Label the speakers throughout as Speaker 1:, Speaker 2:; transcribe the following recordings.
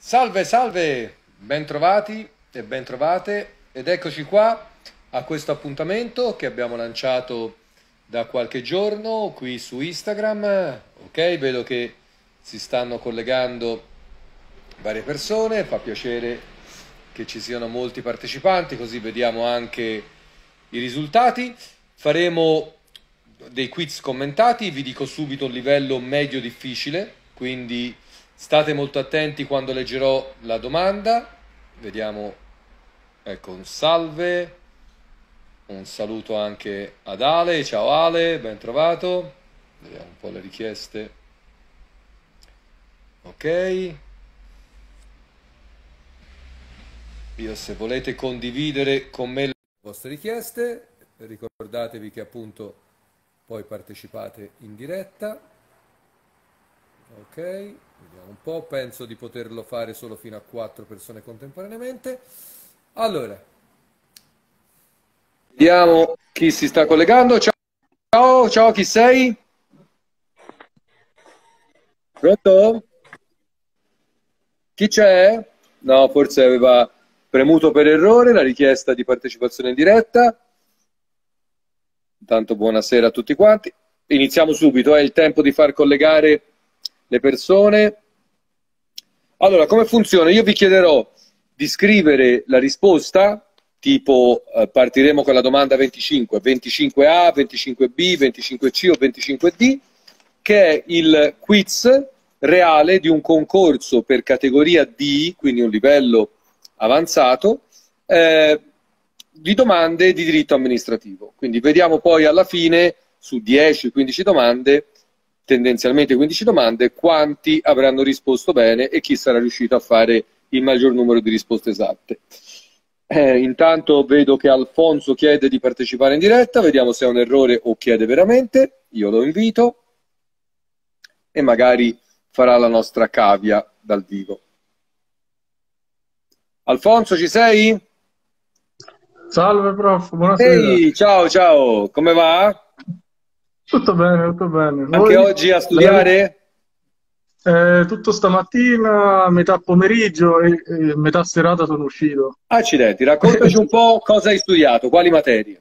Speaker 1: Salve, salve, bentrovati e bentrovate ed eccoci qua a questo appuntamento che abbiamo lanciato da qualche giorno qui su Instagram. Ok, vedo che si stanno collegando varie persone, fa piacere che ci siano molti partecipanti, così vediamo anche i risultati. Faremo dei quiz commentati, vi dico subito un livello medio difficile, quindi state molto attenti quando leggerò la domanda. Vediamo, ecco, un salve, un saluto anche ad Ale. Ciao Ale, ben trovato. Vediamo un po' le richieste. Ok. Io, se volete condividere con me le vostre richieste, ricordatevi che appunto poi partecipate in diretta. Ok, vediamo un po', penso di poterlo fare solo fino a 4 persone contemporaneamente. Allora, vediamo chi si sta collegando. Ciao, ciao, chi sei? Pronto? Chi c'è? No, forse aveva premuto per errore la richiesta di partecipazione in diretta. Intanto buonasera a tutti quanti. Iniziamo subito, è il tempo di far collegare le persone. Allora, come funziona? Io vi chiederò di scrivere la risposta, tipo partiremo con la domanda 25, 25A, 25B, 25C o 25D, che è il quiz reale di un concorso per categoria D, quindi un livello avanzato, di domande di diritto amministrativo. Quindi vediamo poi alla fine, su 10-15 domande, tendenzialmente 15 domande, quanti avranno risposto bene e chi sarà riuscito a fare il maggior numero di risposte esatte. Intanto vedo che Alfonso chiede di partecipare in diretta, vediamo se è un errore o chiede veramente. Io lo invito e magari farà la nostra cavia dal vivo. Alfonso, ci sei?
Speaker 2: Salve prof, buonasera.
Speaker 1: Ehi, ciao, ciao, come va?
Speaker 2: Tutto bene, tutto bene.
Speaker 1: Anche
Speaker 2: Voi?
Speaker 1: oggi a studiare?
Speaker 2: Tutto stamattina, metà pomeriggio e metà serata sono uscito.
Speaker 1: Accidenti, raccontaci un po' cosa hai studiato, quali materie?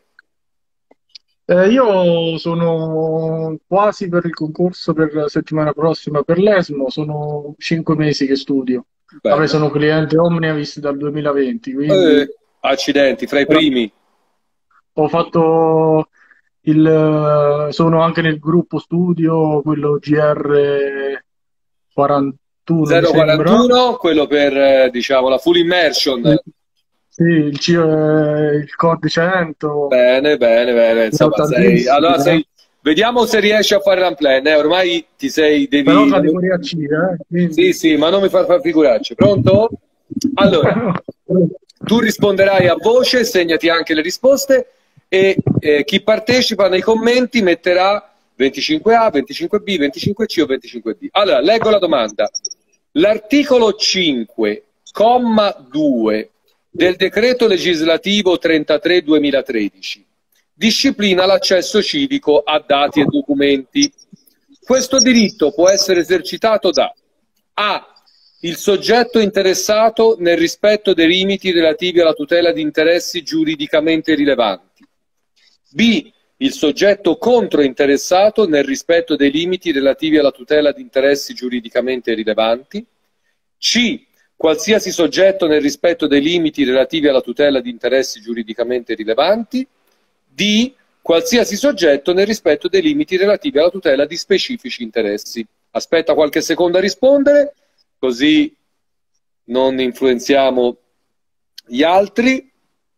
Speaker 2: Io sono quasi per il concorso per la settimana prossima per l'ESMO, sono 5 mesi che studio. Vabbè,
Speaker 1: Bello.
Speaker 2: sono cliente Omniavis dal 2020, quindi
Speaker 1: Accidenti, fra i primi.
Speaker 2: ho fatto sono anche nel gruppo studio, quello GR 41 mi sembra.
Speaker 1: 041, quello per, diciamo, la full immersion.
Speaker 2: Sì, il COD 100,
Speaker 1: Bene, bene, bene. Insomma, allora
Speaker 2: l'ottantissima,
Speaker 1: vediamo se riesci a fare l'unplan. Ormai
Speaker 2: però
Speaker 1: devi.
Speaker 2: categoria C,
Speaker 1: Sì,
Speaker 2: quindi...
Speaker 1: sì, ma non mi far figuracce. Pronto? Allora, tu risponderai a voce, segnati anche le risposte e chi partecipa nei commenti metterà 25A, 25B, 25C o 25D. Allora, leggo la domanda. L'articolo 5, comma 2 del decreto legislativo 33-2013 disciplina l'accesso civico a dati e documenti. Questo diritto può essere esercitato da A. Il soggetto interessato nel rispetto dei limiti relativi alla tutela di interessi giuridicamente rilevanti. B. Il soggetto controinteressato nel rispetto dei limiti relativi alla tutela di interessi giuridicamente rilevanti. C. Qualsiasi soggetto nel rispetto dei limiti relativi alla tutela di interessi giuridicamente rilevanti. D. Qualsiasi soggetto nel rispetto dei limiti relativi alla tutela di specifici interessi. Aspetta qualche secondo a rispondere, così non influenziamo gli altri.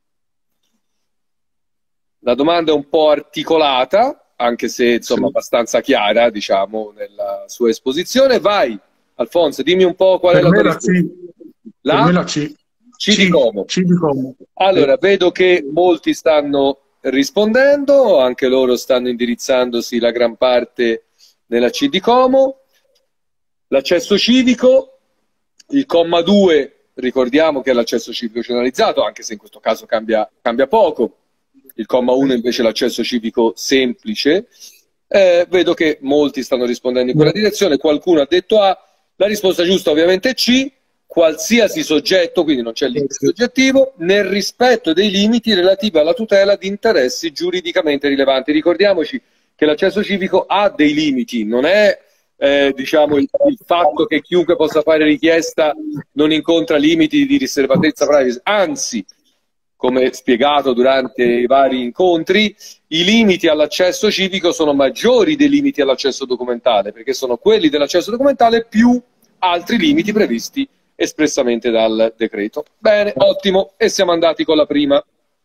Speaker 1: La domanda è un po' articolata, anche se insomma
Speaker 2: Sì.
Speaker 1: abbastanza chiara, diciamo, nella sua esposizione. Vai, Alfonso, dimmi un po' qual è
Speaker 2: Per
Speaker 1: la tua
Speaker 2: me la
Speaker 1: risposta.
Speaker 2: C, per me
Speaker 1: La
Speaker 2: la C,
Speaker 1: C di Como.
Speaker 2: C di Como.
Speaker 1: Allora,
Speaker 2: Sì.
Speaker 1: vedo che molti stanno rispondendo, anche loro stanno indirizzandosi la gran parte nella C di Como. L'accesso civico, il comma 2, ricordiamo che è l'accesso civico generalizzato, anche se in questo caso cambia poco. Il comma 1 invece è l'accesso civico semplice. Vedo che molti stanno rispondendo in quella direzione, qualcuno ha detto A, la risposta giusta ovviamente è C, qualsiasi soggetto, quindi non c'è il limite soggettivo, nel rispetto dei limiti relativi alla tutela di interessi giuridicamente rilevanti. Ricordiamoci che l'accesso civico ha dei limiti, non è diciamo il fatto che chiunque possa fare richiesta non incontra limiti di riservatezza privacy, anzi, come spiegato durante i vari incontri, i limiti all'accesso civico sono maggiori dei limiti all'accesso documentale, perché sono quelli dell'accesso documentale più altri limiti previsti espressamente dal decreto. Bene, ottimo, e siamo andati con la prima.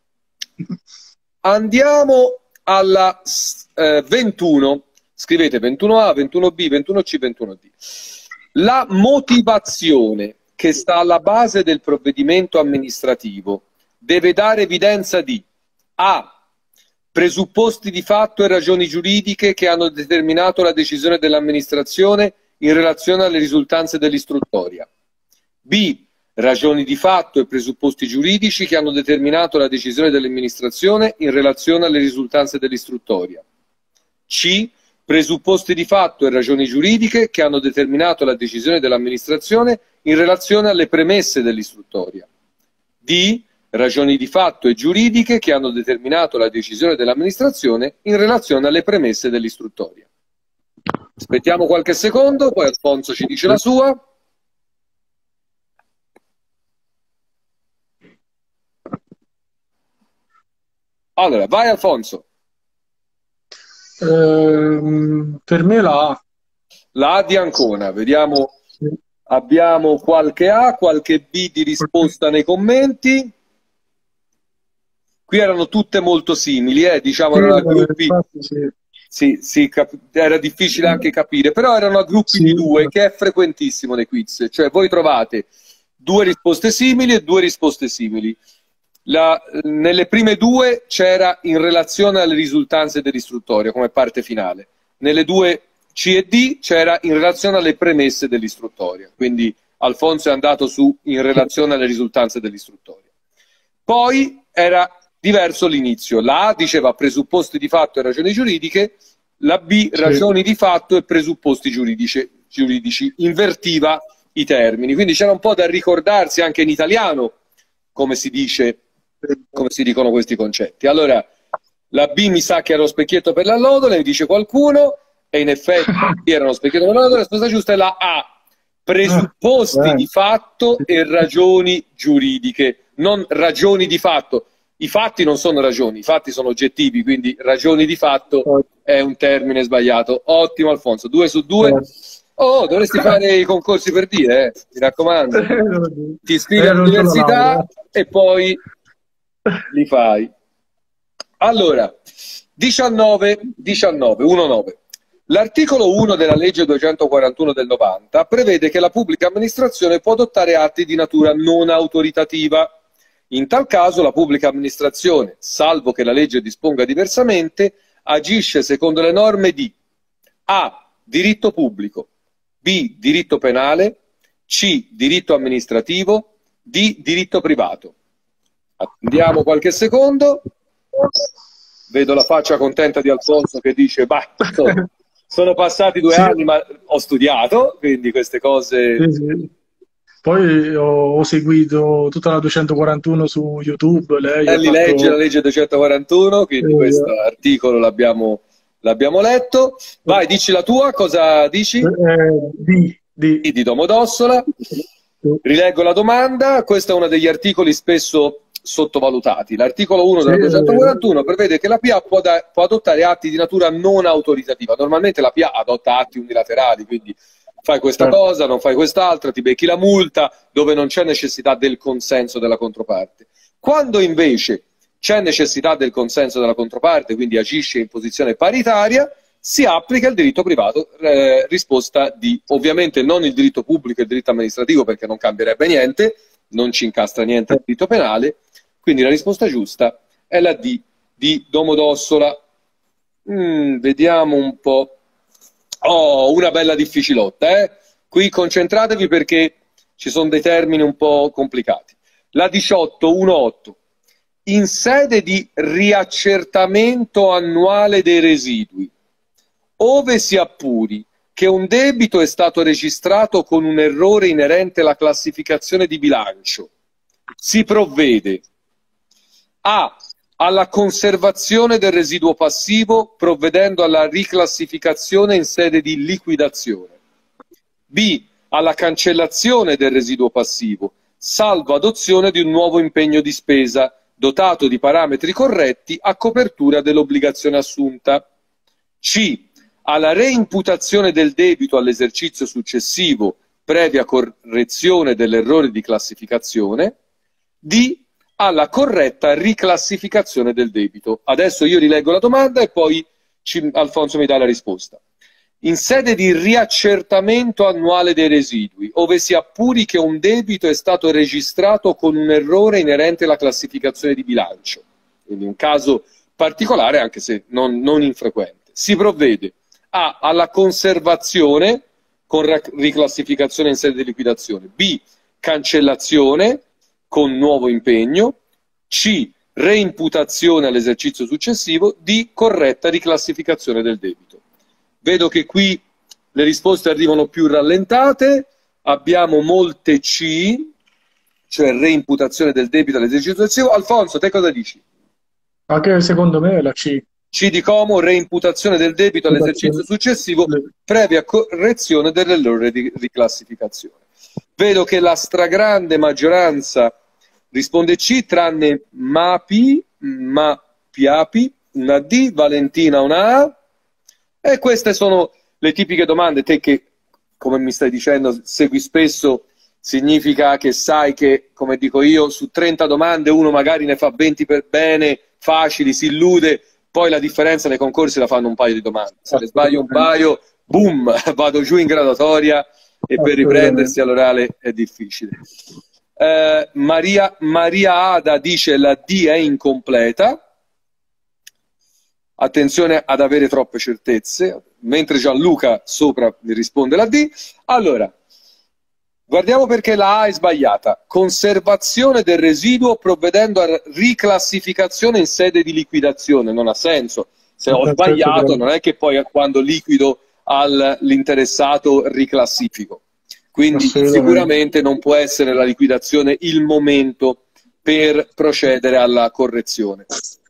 Speaker 1: Andiamo alla 21. Scrivete 21A, 21B, 21C, 21D. La motivazione che sta alla base del provvedimento amministrativo deve dare evidenza di A. Presupposti di fatto e ragioni giuridiche che hanno determinato la decisione dell'amministrazione in relazione alle risultanze dell'istruttoria. B. Ragioni di fatto e presupposti giuridici che hanno determinato la decisione dell'amministrazione in relazione alle risultanze dell'istruttoria. C. Presupposti di fatto e ragioni giuridiche che hanno determinato la decisione dell'amministrazione in relazione alle premesse dell'istruttoria. D. Ragioni di fatto e giuridiche che hanno determinato la decisione dell'amministrazione in relazione alle premesse dell'istruttoria. Aspettiamo qualche secondo, poi Alfonso ci dice la sua. Allora, vai Alfonso.
Speaker 2: Per me la A.
Speaker 1: La A di Ancona, vediamo, abbiamo qualche A, qualche B di risposta nei commenti. Qui erano tutte molto simili, diciamo erano a gruppi, era difficile anche capire, però erano a gruppi di due, che è frequentissimo nei quiz, cioè voi trovate due risposte simili e due risposte simili. Nelle prime due c'era in relazione alle risultanze dell'istruttoria come parte finale, nelle due C e D c'era in relazione alle premesse dell'istruttoria, quindi Alfonso è andato su in relazione alle risultanze dell'istruttoria. Poi era diverso l'inizio, la A diceva presupposti di fatto e ragioni giuridiche, la B ragioni di fatto e presupposti giuridici, invertiva i termini, quindi c'era un po' da ricordarsi anche in italiano come si dice, come si dicono questi concetti. Allora, la B mi sa che era lo specchietto per l'allodole, mi dice qualcuno, e in effetti era uno specchietto per l'allodole, la risposta giusta è la A, presupposti di fatto e ragioni giuridiche, non ragioni di fatto. I fatti non sono ragioni, i fatti sono oggettivi, quindi ragioni di fatto è un termine sbagliato. Ottimo Alfonso, 2 su 2. Oh, dovresti fare i concorsi per dire, mi raccomando. Ti iscrivi all'università e poi li fai. Allora, 19. L'articolo 1 della legge 241 del 90 prevede che la pubblica amministrazione può adottare atti di natura non autoritativa. In tal caso la pubblica amministrazione, salvo che la legge disponga diversamente, agisce secondo le norme di A. Diritto pubblico, B. Diritto penale, C. Diritto amministrativo, D. Diritto privato. Attendiamo qualche secondo. Vedo la faccia contenta di Alfonso che dice, bah, sono passati 2 anni ma ho studiato, quindi queste cose...
Speaker 2: Poi ho seguito tutta la 241 su YouTube. Lei
Speaker 1: legge la legge 241, quindi questo articolo l'abbiamo letto. Vai, dici la tua, cosa dici? Di Domodossola. Rileggo la domanda, questo è uno degli articoli spesso sottovalutati. L'articolo 1 della 241 prevede che la PA può adottare atti di natura non autoritativa. Normalmente la PA adotta atti unilaterali, quindi fai questa cosa, non fai quest'altra, ti becchi la multa, dove non c'è necessità del consenso della controparte. Quando invece c'è necessità del consenso della controparte, quindi agisce in posizione paritaria, si applica il diritto privato, risposta D. Ovviamente non il diritto pubblico e il diritto amministrativo, perché non cambierebbe niente, non ci incastra niente il diritto penale, quindi la risposta giusta è la D di Domodossola. Vediamo un po'. Oh, una bella difficilotta, eh? Qui concentratevi perché ci sono dei termini un po' complicati. La 18.1.8. In sede di riaccertamento annuale dei residui, ove si appuri che che un debito è stato registrato con un errore inerente alla classificazione di bilancio, si provvede A. alla conservazione del residuo passivo provvedendo alla riclassificazione in sede di liquidazione, B. alla cancellazione del residuo passivo, salvo adozione di un nuovo impegno di spesa dotato di parametri corretti a copertura dell'obbligazione assunta, C. alla reimputazione del debito all'esercizio successivo previa correzione dell'errore di classificazione, D. alla corretta riclassificazione del debito. Adesso io rileggo la domanda e poi Alfonso mi dà la risposta. In sede di riaccertamento annuale dei residui, ove si appuri che un debito è stato registrato con un errore inerente alla classificazione di bilancio, quindi un caso particolare anche se non infrequente, si provvede A. alla conservazione con riclassificazione in sede di liquidazione, B. cancellazione con nuovo impegno, C. reimputazione all'esercizio successivo, D. corretta riclassificazione del debito. Vedo che qui le risposte arrivano più rallentate, abbiamo molte C, cioè reimputazione del debito all'esercizio successivo. Alfonso, te cosa dici?
Speaker 2: Anche secondo me è la C.
Speaker 1: C di Como, reimputazione del debito all'esercizio successivo, previa correzione dell'errore di riclassificazione. Vedo che la stragrande maggioranza risponde C, tranne Mapi, una D, Valentina una A. E queste sono le tipiche domande. Te che, come mi stai dicendo, segui spesso, significa che sai che, come dico io, su 30 domande uno magari ne fa 20 per bene, facili, si illude, poi la differenza nei concorsi la fanno un paio di domande. Se ne sbaglio un paio, boom, vado giù in graduatoria e per riprendersi all'orale è difficile. Maria Ada dice la D è incompleta. Attenzione ad avere troppe certezze, mentre Gianluca sopra mi risponde la D. Allora, guardiamo perché la A è sbagliata. Conservazione del residuo provvedendo a riclassificazione in sede di liquidazione. Non ha senso. Se ho sbagliato non è che poi quando liquido all'interessato riclassifico. Quindi sicuramente non può essere la liquidazione il momento per procedere alla correzione.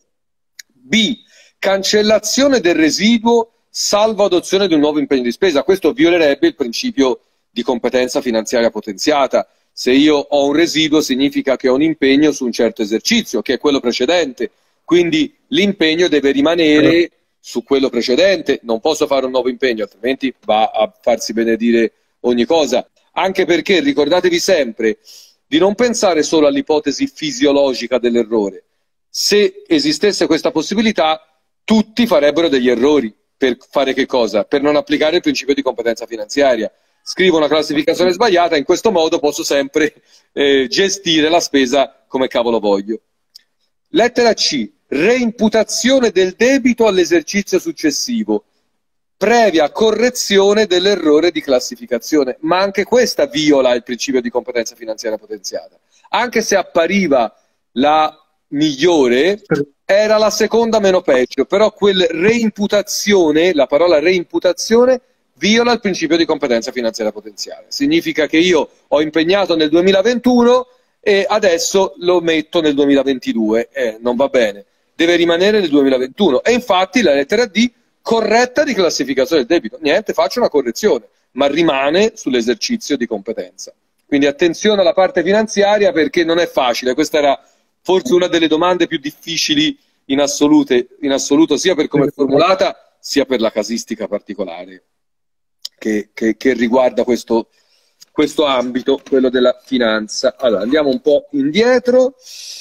Speaker 1: B. Cancellazione del residuo salvo adozione di un nuovo impegno di spesa. Questo violerebbe il principio di competenza finanziaria potenziata. Se io ho un residuo significa che ho un impegno su un certo esercizio, che è quello precedente. Quindi l'impegno deve rimanere su quello precedente. Non posso fare un nuovo impegno, altrimenti va a farsi benedire ogni cosa. Anche perché ricordatevi sempre di non pensare solo all'ipotesi fisiologica dell'errore. Se esistesse questa possibilità, tutti farebbero degli errori. Per fare che cosa? Per non applicare il principio di competenza finanziaria. Scrivo una classificazione sbagliata, in questo modo posso sempre gestire la spesa come cavolo voglio. Lettera C. Reimputazione del debito all'esercizio successivo, previa correzione dell'errore di classificazione. Ma anche questa viola il principio di competenza finanziaria potenziata. Anche se appariva la migliore, era la seconda meno peggio, però quel reimputazione, la parola reimputazione, viola il principio di competenza finanziaria potenziale. Significa che io ho impegnato nel 2021 e adesso lo metto nel 2022. Non va bene, deve rimanere nel 2021. E infatti la lettera D, corretta riclassificazione del debito. Niente, faccio una correzione, ma rimane sull'esercizio di competenza. Quindi attenzione alla parte finanziaria perché non è facile. Questa era forse una delle domande più difficili in assoluto, sia per come è formulata, sia per la casistica particolare che riguarda questo ambito, quello della finanza. Allora, andiamo un po' indietro.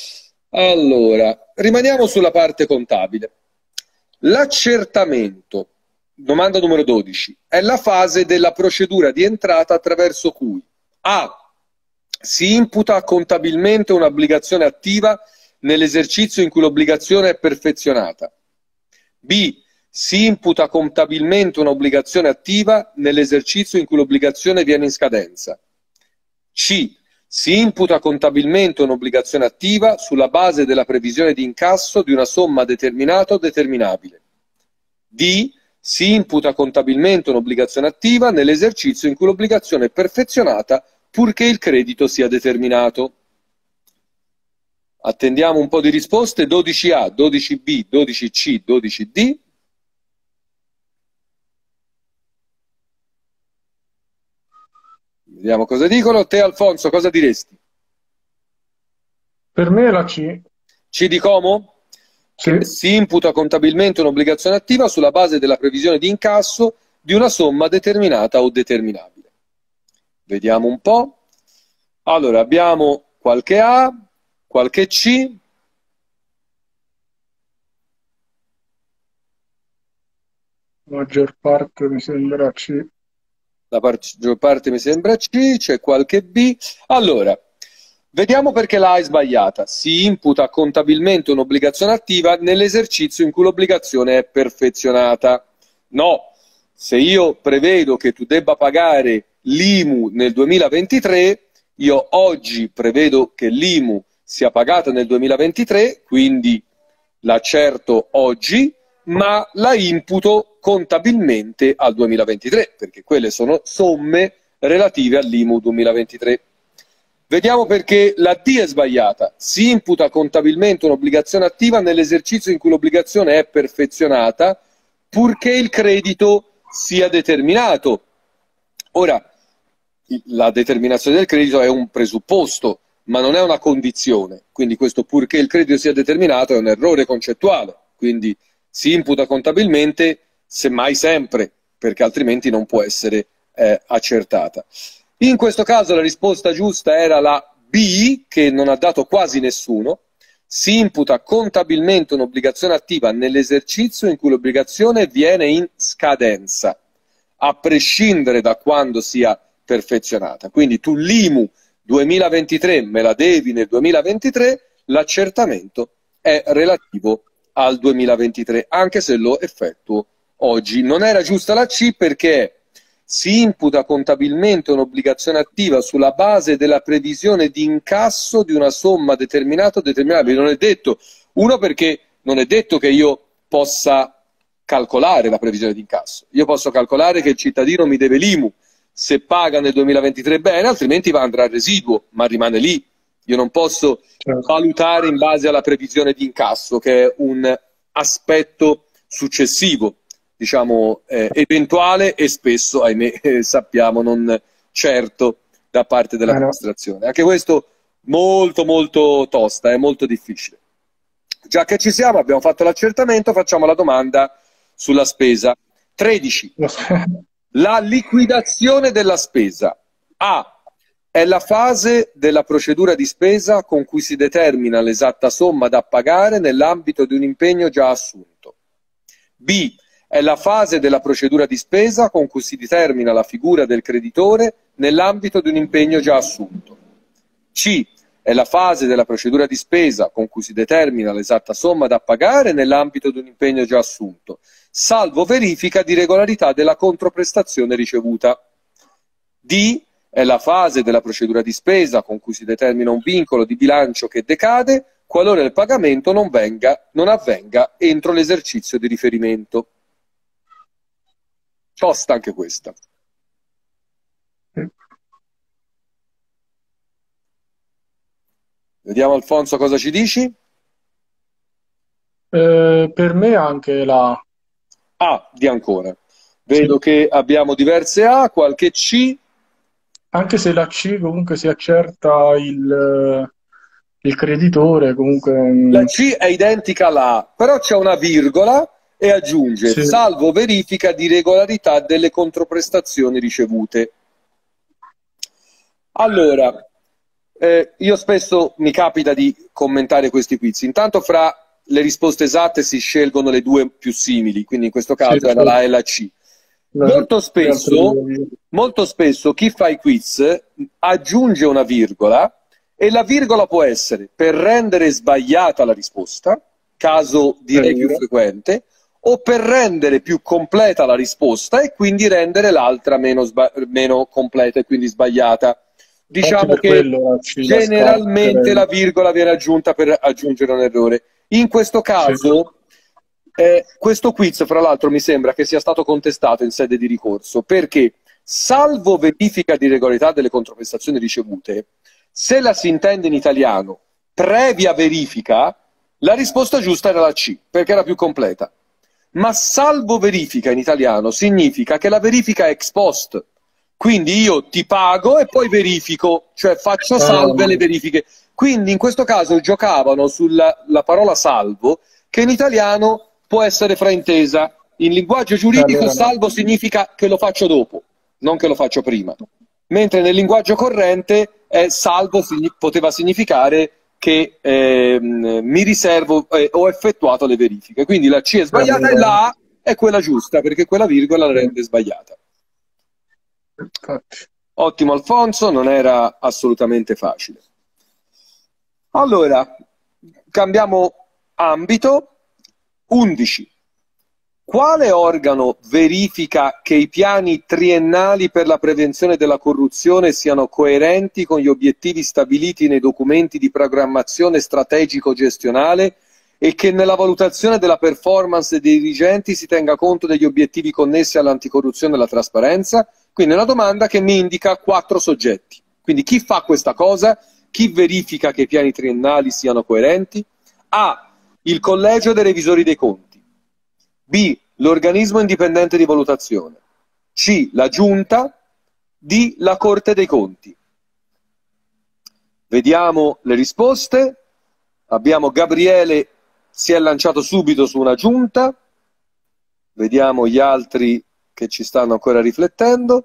Speaker 1: Allora, rimaniamo sulla parte contabile. L'accertamento, domanda numero 12, è la fase della procedura di entrata attraverso cui A. si imputa contabilmente un'obbligazione attiva nell'esercizio in cui l'obbligazione è perfezionata. B. Si imputa contabilmente un'obbligazione attiva nell'esercizio in cui l'obbligazione viene in scadenza. C. Si imputa contabilmente un'obbligazione attiva sulla base della previsione di incasso di una somma determinata o determinabile. D. si imputa contabilmente un'obbligazione attiva nell'esercizio in cui l'obbligazione è perfezionata purché il credito sia determinato. Attendiamo un po' di risposte. 12A, 12B, 12C, 12D. Vediamo cosa dicono. Te, Alfonso, cosa diresti?
Speaker 2: Per me è la C.
Speaker 1: C di Como?
Speaker 2: Sì.
Speaker 1: Che si imputa contabilmente un'obbligazione attiva sulla base della previsione di incasso di una somma determinata o determinabile. Vediamo un po'. Allora, abbiamo qualche A, qualche C.
Speaker 2: La maggior parte mi sembra C.
Speaker 1: La maggior parte mi sembra C, c'è qualche B. Allora, vediamo perché la A è sbagliata. Si imputa contabilmente un'obbligazione attiva nell'esercizio in cui l'obbligazione è perfezionata. No, se io prevedo che tu debba pagare l'IMU nel 2023, io oggi prevedo che l'IMU sia pagata nel 2023, quindi l'accerto oggi, ma la imputo contabilmente al 2023, perché quelle sono somme relative all'IMU 2023. Vediamo perché la D è sbagliata. Si imputa contabilmente un'obbligazione attiva nell'esercizio in cui l'obbligazione è perfezionata, purché il credito sia determinato. Ora, la determinazione del credito è un presupposto, ma non è una condizione. Quindi questo purché il credito sia determinato è un errore concettuale. Quindi si imputa contabilmente, semmai sempre, perché altrimenti non può essere accertata. In questo caso la risposta giusta era la B, che non ha dato quasi nessuno. Si imputa contabilmente un'obbligazione attiva nell'esercizio in cui l'obbligazione viene in scadenza, a prescindere da quando sia perfezionata. Quindi tu l'IMU 2023 me la devi nel 2023, l'accertamento è relativo al 2023, anche se lo effettuo oggi. Non era giusta la C perché si imputa contabilmente un'obbligazione attiva sulla base della previsione di incasso di una somma determinata o determinabile. Non è detto, uno perché non è detto che io possa calcolare la previsione di incasso. Io posso calcolare che il cittadino mi deve l'IMU, se paga nel 2023 bene, altrimenti andrà al residuo, ma rimane lì. Io non posso valutare in base alla previsione di incasso, che è un aspetto successivo, diciamo eventuale e spesso, ahimè, sappiamo, non certo da parte dell'amministrazione. Anche questo molto molto tosta, è molto difficile. Già che ci siamo, abbiamo fatto l'accertamento, facciamo la domanda sulla spesa. 13. La liquidazione della spesa. A. È la fase della procedura di spesa con cui si determina l'esatta somma da pagare nell'ambito di un impegno già assunto. B. È la fase della procedura di spesa con cui si determina la figura del creditore nell'ambito di un impegno già assunto. C. È la fase della procedura di spesa con cui si determina l'esatta somma da pagare nell'ambito di un impegno già assunto, salvo verifica di regolarità della controprestazione ricevuta. D. È la fase della procedura di spesa con cui si determina un vincolo di bilancio che decade qualora il pagamento non avvenga entro l'esercizio di riferimento. Tosta anche questa. Vediamo, Alfonso, cosa ci dici?
Speaker 2: Per me anche la
Speaker 1: A di ancora. Vedo che abbiamo diverse A, qualche C.
Speaker 2: Anche se la C comunque si accerta il creditore, comunque...
Speaker 1: La C è identica alla A, però c'è una virgola e aggiunge
Speaker 2: Sì.
Speaker 1: salvo verifica di regolarità delle controprestazioni ricevute. Allora, io spesso mi capita di commentare questi quiz. Intanto fra le risposte esatte si scelgono le due più simili, quindi in questo caso era la A e la C. Molto spesso chi fa i quiz aggiunge una virgola e la virgola può essere per rendere sbagliata la risposta, caso direi più frequente, o per rendere più completa la risposta e quindi rendere l'altra meno completa e quindi sbagliata. Diciamo che generalmente la virgola viene aggiunta per aggiungere un errore. In questo caso Questo quiz, fra l'altro, mi sembra che sia stato contestato in sede di ricorso, perché salvo verifica di regolarità delle controprestazioni ricevute, se la si intende in italiano previa verifica, la risposta giusta era la C, perché era più completa. Ma salvo verifica in italiano significa che la verifica è ex post. Quindi io ti pago e poi verifico, cioè faccio salve le verifiche. Quindi in questo caso giocavano sulla parola salvo, che in italiano può essere fraintesa. In linguaggio giuridico salvo significa che lo faccio dopo, non che lo faccio prima. Mentre nel linguaggio corrente salvo poteva significare che mi riservo, ho effettuato le verifiche. Quindi la C è sbagliata e la A è quella giusta, perché quella virgola la rende sbagliata. Ottimo Alfonso, non era assolutamente facile. Allora, cambiamo ambito. 11. Quale organo verifica che i piani triennali per la prevenzione della corruzione siano coerenti con gli obiettivi stabiliti nei documenti di programmazione strategico-gestionale e che nella valutazione della performance dei dirigenti si tenga conto degli obiettivi connessi all'anticorruzione e alla trasparenza? Quindi è una domanda che mi indica 4 soggetti. Quindi chi fa questa cosa? Chi verifica che i piani triennali siano coerenti? A. Il collegio dei revisori dei conti. B. L'organismo indipendente di valutazione. C. La giunta. D. La Corte dei Conti. Vediamo le risposte. Abbiamo Gabriele, si è lanciato subito su una giunta. Vediamo gli altri che ci stanno ancora riflettendo.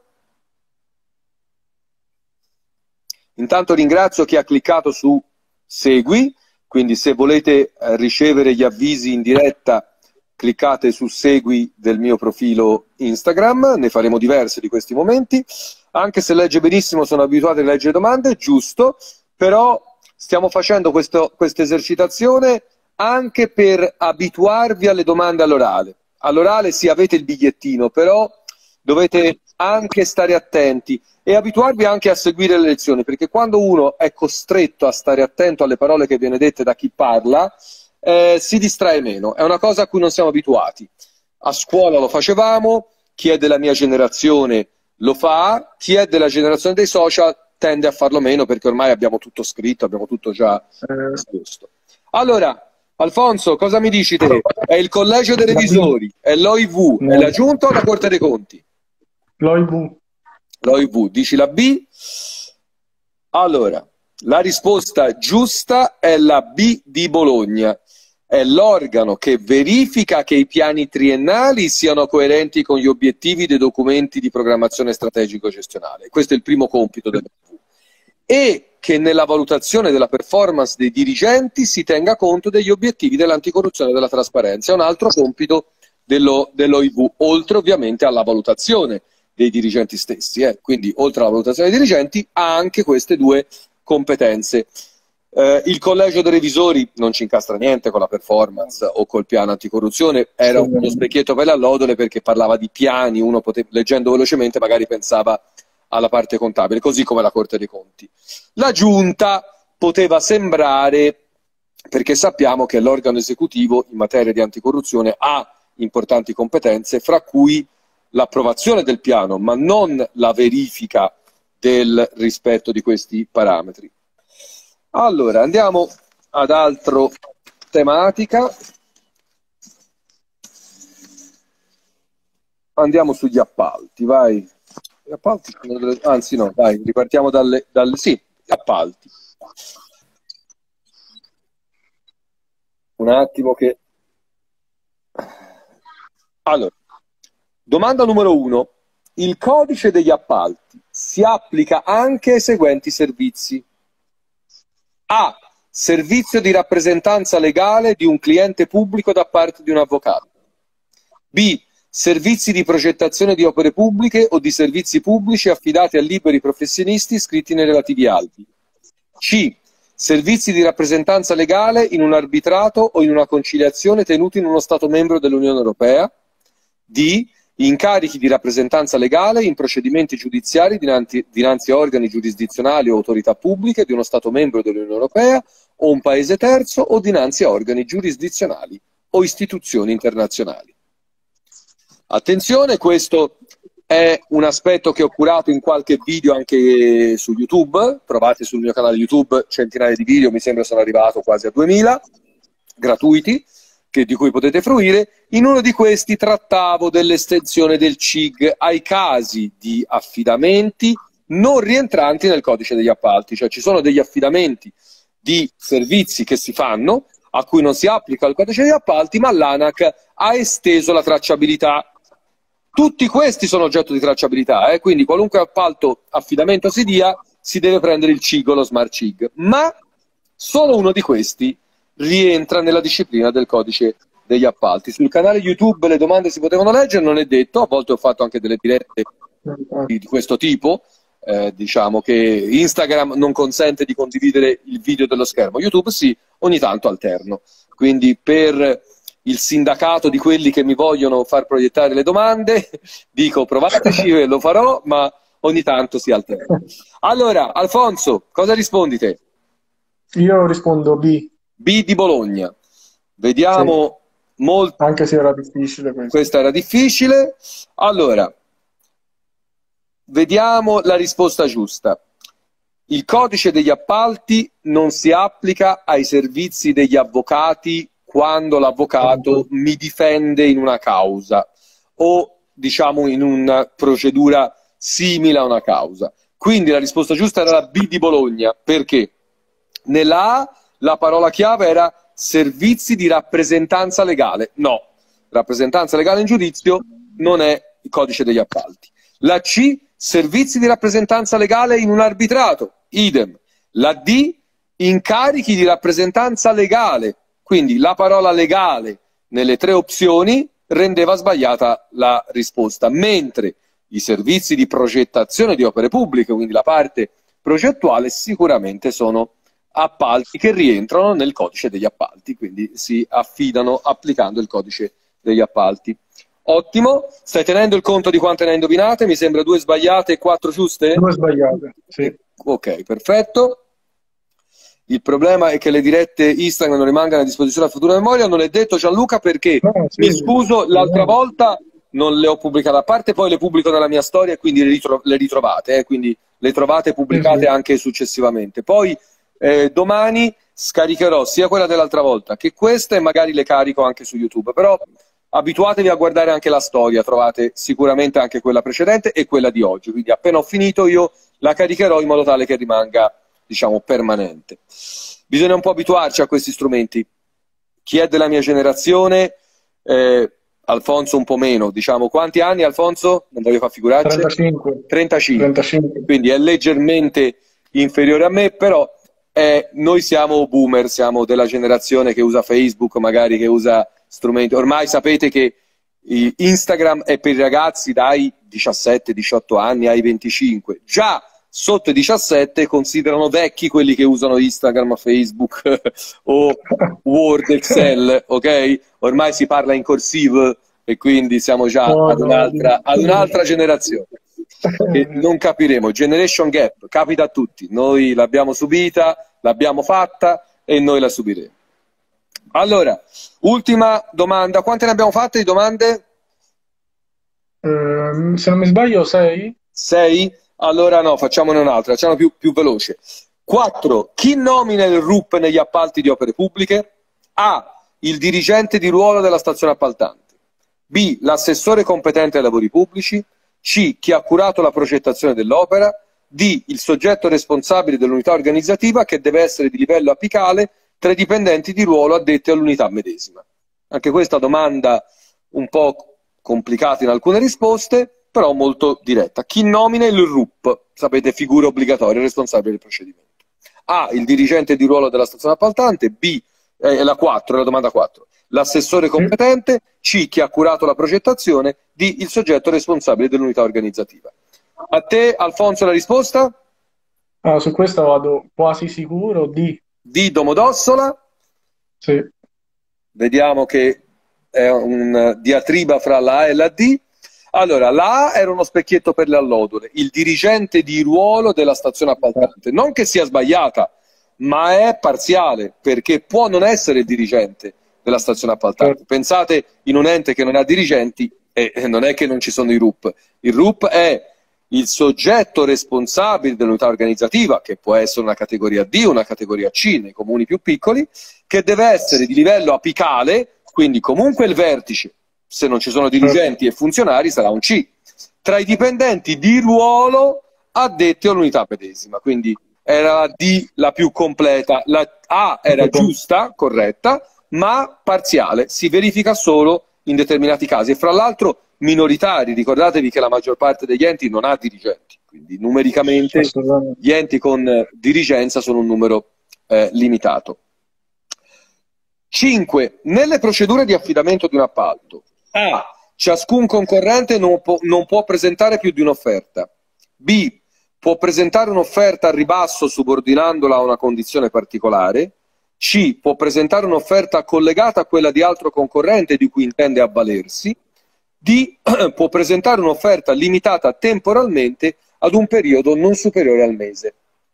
Speaker 1: Intanto ringrazio chi ha cliccato su segui, quindi se volete ricevere gli avvisi in diretta cliccate su segui del mio profilo Instagram, ne faremo diversi di questi momenti, anche se legge benissimo, sono abituato a leggere domande, giusto, però stiamo facendo questa esercitazione anche per abituarvi alle domande all'orale. All'orale sì, avete il bigliettino, però dovete anche stare attenti e abituarvi anche a seguire le lezioni, perché quando uno è costretto a stare attento alle parole che viene dette da chi parla, si distrae meno. È una cosa a cui non siamo abituati. A scuola lo facevamo, chi è della mia generazione lo fa, chi è della generazione dei social tende a farlo meno, perché ormai abbiamo tutto scritto, abbiamo tutto già esposto. Allora, Alfonso, cosa mi dici te? È il collegio dei revisori, è l'OIV, è la giunta o la Corte dei Conti?
Speaker 2: L'OIV.
Speaker 1: L'OIV, dici la B? Allora, la risposta giusta è la B di Bologna. È l'organo che verifica che i piani triennali siano coerenti con gli obiettivi dei documenti di programmazione strategico-gestionale. Questo è il primo compito dell'OIV. E che nella valutazione della performance dei dirigenti si tenga conto degli obiettivi dell'anticorruzione e della trasparenza. È un altro compito dell'OIV, oltre ovviamente alla valutazione dei dirigenti stessi. Quindi, oltre alla valutazione dei dirigenti, ha anche queste 2 competenze. Il collegio dei revisori non ci incastra niente con la performance o col piano anticorruzione, era uno specchietto per le allodole, perché parlava di piani, uno leggendo velocemente magari pensava alla parte contabile, così come la Corte dei Conti. La giunta poteva sembrare, perché sappiamo che l'organo esecutivo in materia di anticorruzione ha importanti competenze, fra cui l'approvazione del piano, ma non la verifica del rispetto di questi parametri. Allora, andiamo ad altra tematica. Andiamo sugli appalti, vai. Gli appalti, anzi no, dai, ripartiamo dalle sì, gli appalti. Un attimo che... Allora, domanda numero 1. Il codice degli appalti si applica anche ai seguenti servizi. A. Servizio di rappresentanza legale di un cliente pubblico da parte di un avvocato. B. Servizi di progettazione di opere pubbliche o di servizi pubblici affidati a liberi professionisti iscritti nei relativi albi. C. Servizi di rappresentanza legale in un arbitrato o in una conciliazione tenuti in uno Stato membro dell'Unione Europea. D. Incarichi di rappresentanza legale in procedimenti giudiziari dinanzi a organi giurisdizionali o autorità pubbliche di uno Stato membro dell'Unione Europea o un paese terzo o dinanzi a organi giurisdizionali o istituzioni internazionali. Attenzione, questo è un aspetto che ho curato in qualche video anche su YouTube. Trovate sul mio canale YouTube centinaia di video, mi sembra sono arrivato quasi a 2000 gratuiti, di cui potete fruire. In uno di questi trattavo dell'estensione del CIG ai casi di affidamenti non rientranti nel codice degli appalti, cioè ci sono degli affidamenti di servizi che si fanno a cui non si applica il codice degli appalti, ma l'ANAC ha esteso la tracciabilità. Tutti questi sono oggetto di tracciabilità, quindi qualunque appalto, affidamento si dia, si deve prendere il CIG o lo Smart CIG, ma solo uno di questi rientra nella disciplina del codice degli appalti. Sul canale YouTube le domande si potevano leggere, non è detto, a volte ho fatto anche delle dirette di questo tipo, diciamo che Instagram non consente di condividere il video dello schermo, YouTube sì, ogni tanto alterno, quindi per il sindacato di quelli che mi vogliono far proiettare le domande dico provateci e lo farò, ma ogni tanto si alterna. Allora, Alfonso, cosa rispondi te?
Speaker 2: Io rispondo B.
Speaker 1: B di Bologna. Vediamo, sì.
Speaker 2: Anche se era difficile questo.
Speaker 1: Questa era difficile. Allora, vediamo la risposta giusta. Il codice degli appalti non si applica ai servizi degli avvocati quando l'avvocato mi difende in una causa o, diciamo, in una procedura simile a una causa. Quindi la risposta giusta era la B di Bologna. Perché? Nella A la parola chiave era servizi di rappresentanza legale. No, rappresentanza legale in giudizio non è il codice degli appalti. La C, servizi di rappresentanza legale in un arbitrato. Idem. La D, incarichi di rappresentanza legale. Quindi la parola legale nelle tre opzioni rendeva sbagliata la risposta, mentre i servizi di progettazione di opere pubbliche, quindi la parte progettuale, sicuramente sono appalti che rientrano nel codice degli appalti, quindi si affidano applicando il codice degli appalti. Ottimo, stai tenendo il conto di quante ne hai indovinate? Mi sembra 2 sbagliate e 4 giuste?
Speaker 2: 2 sbagliate, sì.
Speaker 1: Ok, perfetto. Il problema è che le dirette Instagram non rimangano a disposizione a futura memoria, non è detto Gianluca perché,
Speaker 2: no, sì,
Speaker 1: mi scuso, l'altra volta non le ho pubblicate a parte, poi le pubblico nella mia storia e quindi le ritrovate, quindi le trovate pubblicate anche successivamente. Poi domani scaricherò sia quella dell'altra volta che questa e magari le carico anche su YouTube, però abituatevi a guardare anche la storia, trovate sicuramente anche quella precedente e quella di oggi, quindi appena ho finito io la caricherò in modo tale che rimanga, diciamo, permanente. Bisogna un po' abituarci a questi strumenti. Chi è della mia generazione, Alfonso un po' meno, diciamo, quanti anni Alfonso? Non voglio far figuracce. 35. Quindi è leggermente inferiore a me, però noi siamo boomer, siamo della generazione che usa Facebook, magari che usa strumenti. Ormai sapete che Instagram è per i ragazzi dai 17-18 anni ai 25. Già sotto i 17 considerano vecchi quelli che usano Instagram, Facebook o Word, Excel, ok? Ormai si parla in cursive e quindi siamo già ad un'altra generazione. E non capiremo. Generation gap capita a tutti, noi l'abbiamo subita, l'abbiamo fatta e noi la subiremo. Allora, ultima domanda. Quante ne abbiamo fatte di domande?
Speaker 2: Se non mi sbaglio 6.
Speaker 1: 6? Allora no, facciamone un'altra, facciamo più veloce. 4. Chi nomina il RUP negli appalti di opere pubbliche? A. Il dirigente di ruolo della stazione appaltante. B. L'assessore competente ai lavori pubblici. C. Chi ha curato la progettazione dell'opera. D. Il soggetto responsabile dell'unità organizzativa che deve essere di livello apicale tra i dipendenti di ruolo addetti all'unità medesima. Anche questa domanda un po' complicata in alcune risposte, però molto diretta. Chi nomina il RUP? Sapete, figura obbligatoria, responsabile del procedimento. A. Il dirigente di ruolo della stazione appaltante. B. La 4, la domanda 4. L'assessore competente. C. Chi ha curato la progettazione. D. Il soggetto responsabile dell'unità organizzativa. A te, Alfonso, la risposta?
Speaker 2: Su questa vado quasi sicuro. D.
Speaker 1: D. Domodossola.
Speaker 2: Sì.
Speaker 1: Vediamo che è un diatriba fra la A e la D. Allora, la A era uno specchietto per le allodole, il dirigente di ruolo della stazione appaltante. Non che sia sbagliata, ma è parziale, perché può non essere il dirigente della stazione appaltante. Pensate in un ente che non ha dirigenti e non è che non ci sono i RUP. Il RUP è il soggetto responsabile dell'unità organizzativa, che può essere una categoria D o una categoria C nei comuni più piccoli, che deve essere di livello apicale, quindi comunque il vertice, se non ci sono dirigenti e funzionari, sarà un C. Tra i dipendenti di ruolo addetti all'unità medesima, quindi era la D la più completa, la A era giusta, corretta, ma parziale, si verifica solo in determinati casi e fra l'altro minoritari. Ricordatevi che la maggior parte degli enti non ha dirigenti, quindi numericamente gli enti con dirigenza sono un numero limitato. 5. Nelle procedure di affidamento di un appalto, A. Ciascun concorrente non può presentare più di un'offerta. B. Può presentare un'offerta al ribasso subordinandola a una condizione particolare. C. Può presentare un'offerta collegata a quella di altro concorrente di cui intende avvalersi. D. Può presentare un'offerta limitata temporalmente ad un periodo non superiore al mese.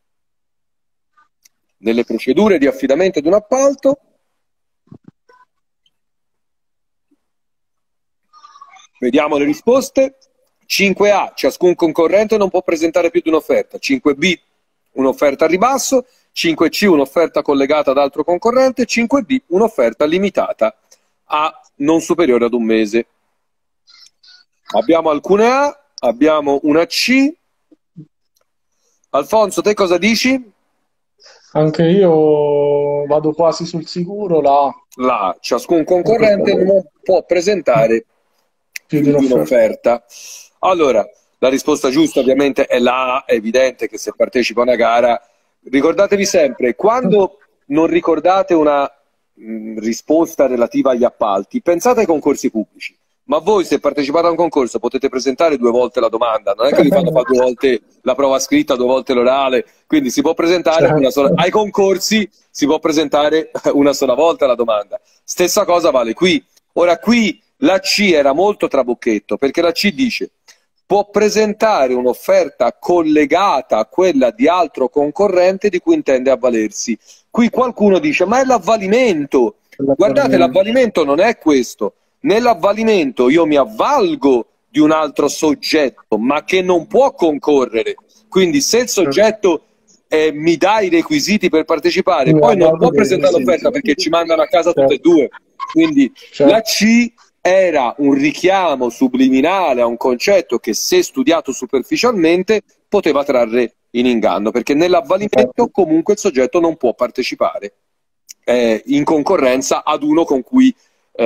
Speaker 1: Nelle procedure di affidamento di un appalto, vediamo le risposte. 5A, ciascun concorrente non può presentare più di un'offerta. 5B, un'offerta a ribasso. 5C, un'offerta collegata ad altro concorrente. 5D, un'offerta limitata a non superiore ad un mese. Abbiamo alcune A, abbiamo una C. Alfonso, te cosa dici?
Speaker 2: Anche io vado quasi sul sicuro,
Speaker 1: La A, ciascun concorrente non può presentare più di un'offerta. Allora, la risposta giusta ovviamente è la A, è evidente che se partecipa a una gara, ricordatevi sempre, quando non ricordate una risposta relativa agli appalti, pensate ai concorsi pubblici. Ma voi se partecipate a un concorso potete presentare 2 volte la domanda, non è che vi fanno fare 2 volte la prova scritta, 2 volte l'orale, quindi si può presentare una sola. Ai concorsi si può presentare una sola volta la domanda. Stessa cosa vale qui. Ora qui la C era molto trabocchetto, perché la C dice può presentare un'offerta collegata a quella di altro concorrente di cui intende avvalersi. Qui qualcuno dice ma è l'avvalimento. Guardate, l'avvalimento non è questo. Nell'avvalimento io mi avvalgo di un altro soggetto, ma che non può concorrere. Quindi se il soggetto mi dà i requisiti per partecipare, poi non può presentare l'offerta perché ci mandano a casa tutte e due. Quindi la C era un richiamo subliminale a un concetto che, se studiato superficialmente, poteva trarre in inganno, perché nell'avvalimento comunque il soggetto non può partecipare in concorrenza ad uno con cui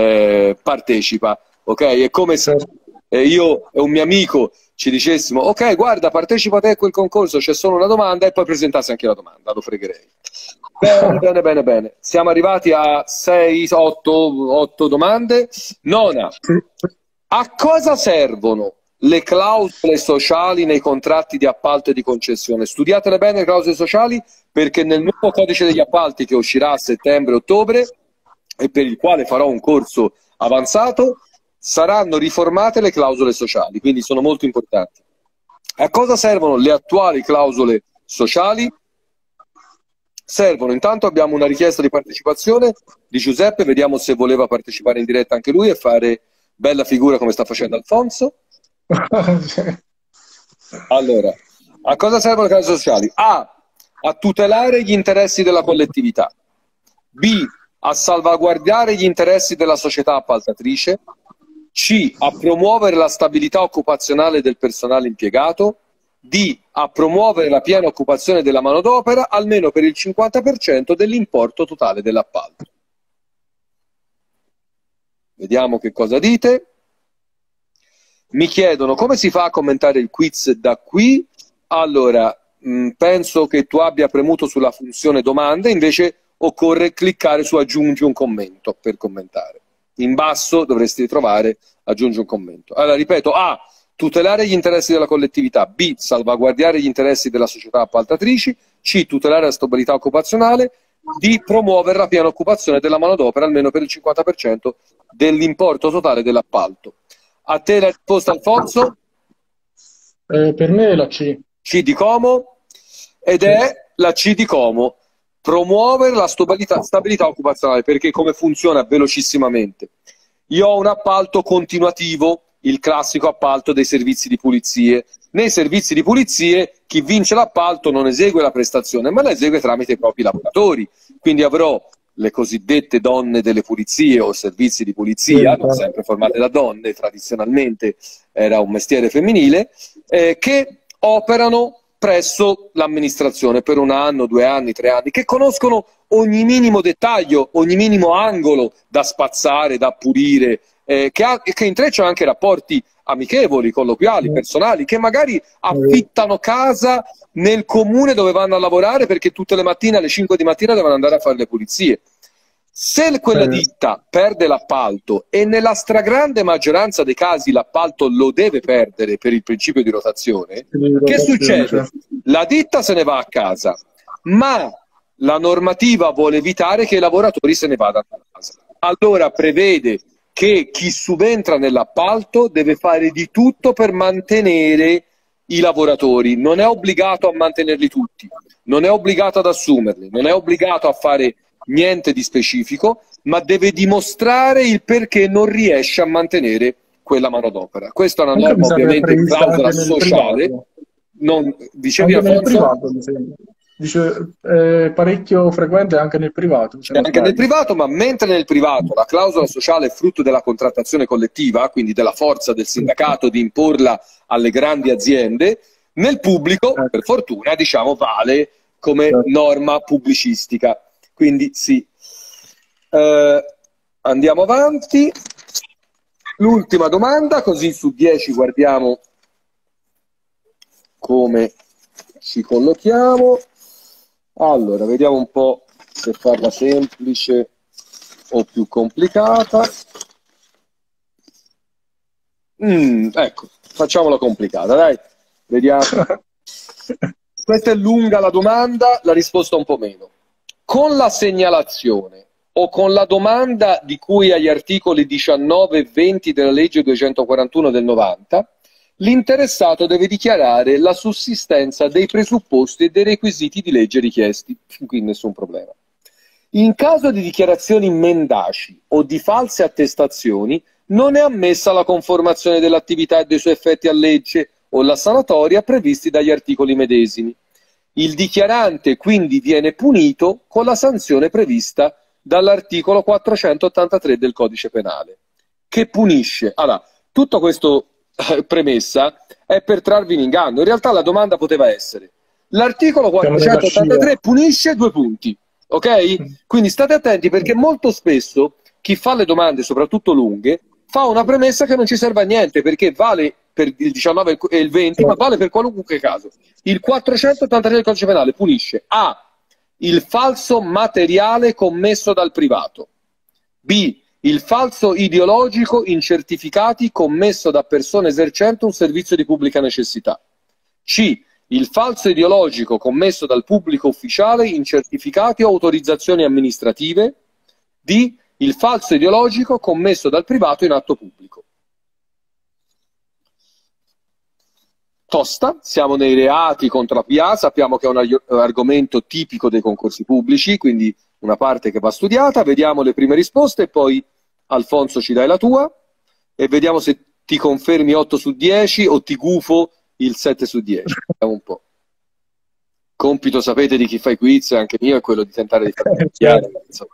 Speaker 1: partecipa, ok? È come se io e un mio amico ci dicessimo ok, guarda, partecipa te a quel concorso, c'è solo una domanda, e poi presentassi anche la domanda, lo fregherei. Bene, bene, bene, bene. Siamo arrivati a 6, 8 domande. Nona, a cosa servono le clausole sociali nei contratti di appalto e di concessione? Studiatele bene le clausole sociali, perché nel nuovo codice degli appalti che uscirà a settembre-ottobre e per il quale farò un corso avanzato, saranno riformate le clausole sociali, quindi sono molto importanti. A cosa servono le attuali clausole sociali? Servono, intanto abbiamo una richiesta di partecipazione di Giuseppe, vediamo se voleva partecipare in diretta anche lui e fare bella figura come sta facendo Alfonso. Allora, a cosa servono le clausole sociali? A. A tutelare gli interessi della collettività. B. A salvaguardare gli interessi della società appaltatrice. C. A promuovere la stabilità occupazionale del personale impiegato. D. A promuovere la piena occupazione della manodopera almeno per il 50% dell'importo totale dell'appalto. Vediamo che cosa dite. Mi chiedono come si fa a commentare il quiz da qui. Allora, penso che tu abbia premuto sulla funzione domande, invece occorre cliccare su aggiungi un commento per commentare. In basso dovresti trovare aggiungi un commento. Allora, ripeto, A. Tutelare gli interessi della collettività. B. Salvaguardare gli interessi della società appaltatrici. C. Tutelare la stabilità occupazionale. D. Promuovere la piena occupazione della manodopera almeno per il 50% dell'importo totale dell'appalto. A te la risposta, Alfonso?
Speaker 2: Per me è la C.
Speaker 1: C di Como, ed è la C di Como. promuovere la stabilità occupazionale, perché come funziona velocissimamente? Io ho un appalto continuativo, il classico appalto dei servizi di pulizie. Nei servizi di pulizie chi vince l'appalto non esegue la prestazione, ma la esegue tramite i propri lavoratori. Quindi avrò le cosiddette donne delle pulizie o servizi di pulizia, non sempre formate da donne, tradizionalmente era un mestiere femminile, che operano presso l'amministrazione per 1 anno, 2 anni, 3 anni, che conoscono ogni minimo dettaglio, ogni minimo angolo da spazzare, da pulire, che intrecciano anche rapporti amichevoli, colloquiali, personali, che magari affittano casa nel comune dove vanno a lavorare perché tutte le mattine alle 5 di mattina devono andare a fare le pulizie. Se quella ditta perde l'appalto, e nella stragrande maggioranza dei casi l'appalto lo deve perdere per il principio di rotazione, che succede? La ditta se ne va a casa, ma la normativa vuole evitare che i lavoratori se ne vadano a casa. Allora prevede che chi subentra nell'appalto deve fare di tutto per mantenere i lavoratori, non è obbligato a mantenerli tutti, non è obbligato ad assumerli, non è obbligato a fare niente di specifico, ma deve dimostrare il perché non riesce a mantenere quella manodopera. Questa è una norma ovviamente in clausola sociale. Non, dicevi
Speaker 2: anche nel privato, mi sembra. Dice, parecchio frequente anche nel privato.
Speaker 1: Anche nel privato, ma mentre nel privato la clausola sociale è frutto della contrattazione collettiva, quindi della forza del sindacato di imporla alle grandi aziende, nel pubblico, per fortuna, diciamo, vale come norma pubblicistica. Quindi sì. Andiamo avanti. L'ultima domanda, così su 10 guardiamo come ci collochiamo. Allora, vediamo un po' se farla semplice o più complicata. Ecco, facciamola complicata, dai. Vediamo. Questa è lunga la domanda, la risposta un po' meno. Con la segnalazione o con la domanda di cui agli articoli 19 e 20 della legge 241 del 90, l'interessato deve dichiarare la sussistenza dei presupposti e dei requisiti di legge richiesti, quindi nessun problema. In caso di dichiarazioni mendaci o di false attestazioni, non è ammessa la conformazione dell'attività e dei suoi effetti a legge o la sanatoria previsti dagli articoli medesimi. Il dichiarante quindi viene punito con la sanzione prevista dall'articolo 483 del Codice Penale, che punisce. Allora, tutto questo premessa è per trarvi in inganno. In realtà la domanda poteva essere: l'articolo 483 punisce 2 punti, ok? Quindi state attenti, perché molto spesso chi fa le domande, soprattutto lunghe, fa una premessa che non ci serve a niente, perché vale per il 19 e il 20, ma vale per qualunque caso. Il 483 del Codice Penale punisce A, il falso materiale commesso dal privato, B, il falso ideologico in certificati commesso da persone esercenti un servizio di pubblica necessità, C, il falso ideologico commesso dal pubblico ufficiale in certificati o autorizzazioni amministrative, D, il falso ideologico commesso dal privato in atto pubblico. Tosta, siamo nei reati contro la PA, sappiamo che è un argomento tipico dei concorsi pubblici, quindi una parte che va studiata. Vediamo le prime risposte e poi Alfonso ci dai la tua e vediamo se ti confermi 8 su 10 o ti gufo il 7 su 10. Vediamo un po'. Compito, sapete, di chi fa i quiz, anche mio, è quello di tentare di fare chiaro, insomma.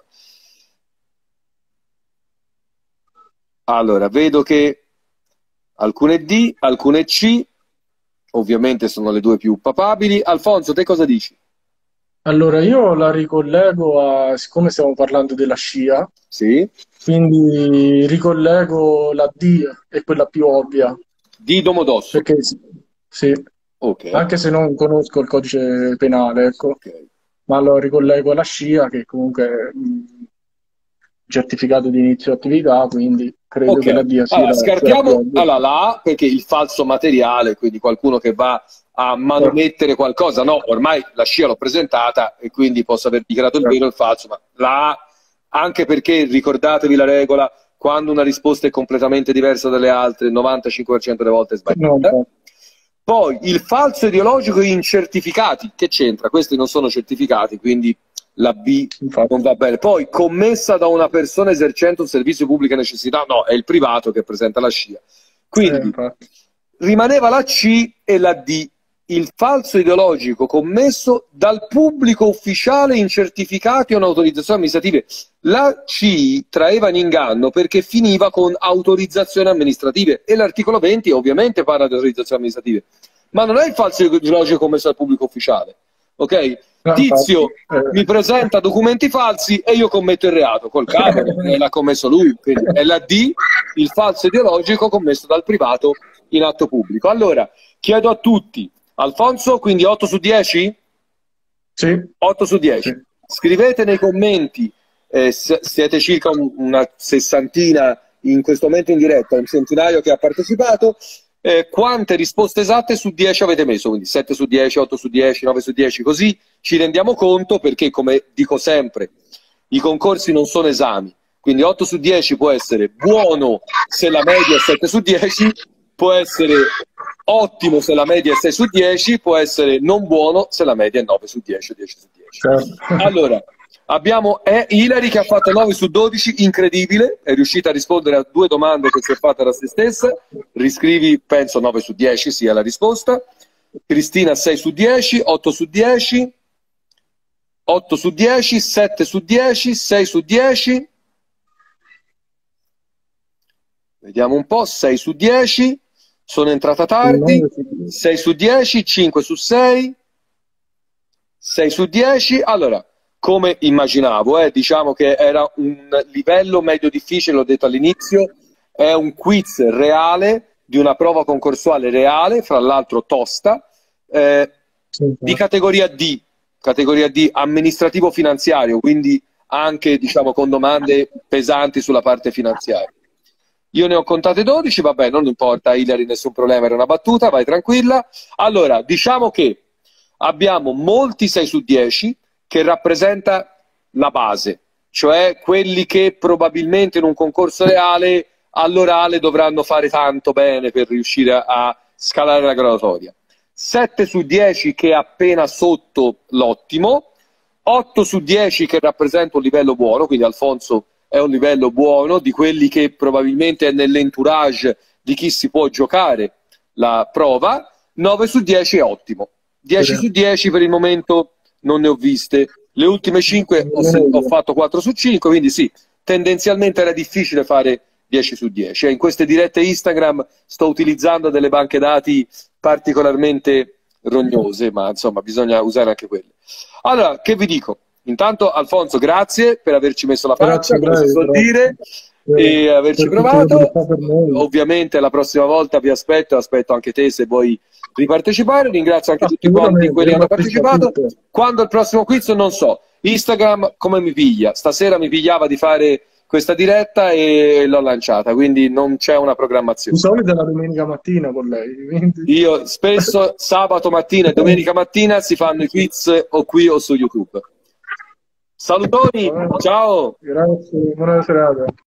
Speaker 1: Allora, vedo che alcune D, alcune C, ovviamente sono le 2 più papabili. Alfonso, te cosa dici?
Speaker 2: Allora, io la ricollego a, siccome stiamo parlando della scia,
Speaker 1: sì,
Speaker 2: quindi ricollego la D, è quella più ovvia.
Speaker 1: D Domodossola.
Speaker 2: Perché sì,
Speaker 1: okay.
Speaker 2: Anche se non conosco il codice penale, ecco.
Speaker 1: Okay.
Speaker 2: Ma lo ricollego alla scia, che comunque è certificato di inizio attività, quindi credo che la D sia
Speaker 1: allora, scartiamo la A, perché il falso materiale, quindi qualcuno che va a manomettere qualcosa, no, ormai la scia l'ho presentata e quindi posso aver dichiarato il vero o il falso, ma la A, anche perché ricordatevi la regola, quando una risposta è completamente diversa dalle altre, il 95% delle volte è sbagliata. No. Poi il falso ideologico in certificati, che c'entra? Questi non sono certificati, quindi la B
Speaker 2: Infatti.
Speaker 1: non va bene. Poi commessa da una persona esercente un servizio di pubblica necessità, no, è il privato che presenta la scia. Quindi
Speaker 2: Infatti.
Speaker 1: rimaneva la C e la D, il falso ideologico commesso dal pubblico ufficiale in certificati o in autorizzazioni amministrative. La C traeva in inganno perché finiva con autorizzazioni amministrative e l'articolo 20 ovviamente parla di autorizzazioni amministrative, ma non è il falso ideologico commesso dal pubblico ufficiale. Ok?
Speaker 2: No,
Speaker 1: Tizio
Speaker 2: infatti,
Speaker 1: mi presenta documenti falsi e io commetto il reato, col cavolo, l'ha commesso lui. Quindi è la D, il falso ideologico commesso dal privato in atto pubblico. Allora, chiedo a tutti, Alfonso, quindi 8 su 10?
Speaker 2: sì,
Speaker 1: 8 su 10.
Speaker 2: sì.
Speaker 1: Scrivete nei commenti, siete circa una sessantina in questo momento in diretta, un centinaio che ha partecipato, quante risposte esatte su 10 avete messo, quindi 7 su 10, 8 su 10, 9 su 10, così ci rendiamo conto, perché come dico sempre, i concorsi non sono esami, quindi 8 su 10 può essere buono se la media è 7 su 10, può essere ottimo se la media è 6 su 10, può essere non buono se la media è 9 su 10 o 10 su 10.
Speaker 2: Certo.
Speaker 1: Allora, abbiamo Hilary che ha fatto 9 su 12, incredibile, è riuscita a rispondere a 2 domande che si è fatta da se stessa, riscrivi, penso 9 su 10 sia la risposta. Cristina 6 su 10, 8 su 10, 8 su 10, 7 su 10, 6 su 10, vediamo un po', 6 su 10, sono entrata tardi, 6 su 10, 5 su 6, 6 su 10, allora, come immaginavo, diciamo che era un livello medio difficile, l'ho detto all'inizio, è un quiz reale, di una prova concorsuale reale, fra l'altro tosta, di categoria D amministrativo-finanziario, quindi anche diciamo con domande pesanti sulla parte finanziaria. Io ne ho contate 12, vabbè, non importa, Hilary, nessun problema, era una battuta, vai tranquilla. Allora, diciamo che abbiamo molti 6 su 10 che rappresenta la base, cioè quelli che probabilmente in un concorso reale all'orale dovranno fare tanto bene per riuscire a scalare la graduatoria. 7 su 10 che è appena sotto l'ottimo, 8 su 10 che rappresenta un livello buono, quindi Alfonso è un livello buono, di quelli che probabilmente è nell'entourage di chi si può giocare la prova, 9 su 10 è ottimo. 10 su 10 per il momento non ne ho viste, le ultime 5 ho fatto 4 su 5, quindi sì, tendenzialmente era difficile fare 10 su 10. In queste dirette Instagram sto utilizzando delle banche dati particolarmente rognose, ma insomma bisogna usare anche quelle. Allora, che vi dico? Intanto Alfonso, grazie per averci messo la faccia, come si suol dire, e averci provato. Ovviamente la prossima volta vi aspetto anche te se vuoi ripartecipare. Ringrazio anche tutti quanti quelli che hanno partecipato. Quando il prossimo quiz non so. Instagram come mi piglia? Stasera mi pigliava di fare questa diretta e l'ho lanciata, quindi non c'è una programmazione.
Speaker 2: Di solito è la domenica mattina con lei. Quindi...
Speaker 1: Io spesso sabato mattina e domenica mattina si fanno i quiz o qui o su YouTube. Salutoni, ciao!
Speaker 2: Grazie, buona serata.